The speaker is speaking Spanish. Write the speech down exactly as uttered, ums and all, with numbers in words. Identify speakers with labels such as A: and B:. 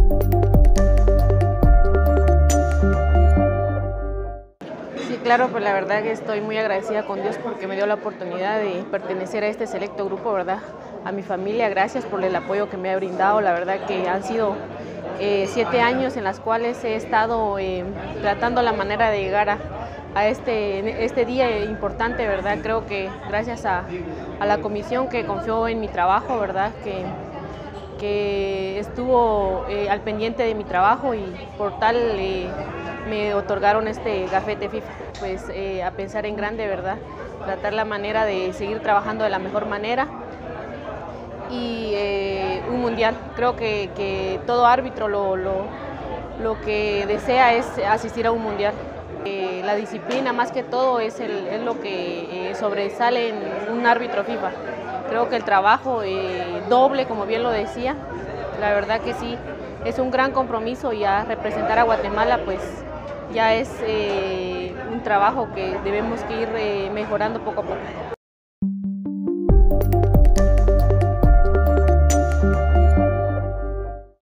A: Sí, claro, pues la verdad que estoy muy agradecida con Dios porque me dio la oportunidad de pertenecer a este selecto grupo, ¿verdad? A mi familia, gracias por el apoyo que me ha brindado. La verdad que han sido eh, siete años en las cuales he estado eh, tratando la manera de llegar a, a este, este día importante, ¿verdad? Creo que gracias a, a la comisión que confió en mi trabajo, ¿verdad? Que, que estuvo eh, al pendiente de mi trabajo y por tal eh, me otorgaron este gafete FIFA. Pues eh, a pensar en grande, ¿verdad? Tratar la manera de seguir trabajando de la mejor manera y eh, un mundial. Creo que, que todo árbitro lo, lo, lo que desea es asistir a un mundial. Eh, la disciplina más que todo es, el, es lo que eh, sobresale en un árbitro FIFA. Creo que el trabajo eh, doble, como bien lo decía, la verdad que sí, es un gran compromiso y a representar a Guatemala pues ya es eh, un trabajo que debemos que ir eh, mejorando poco a poco.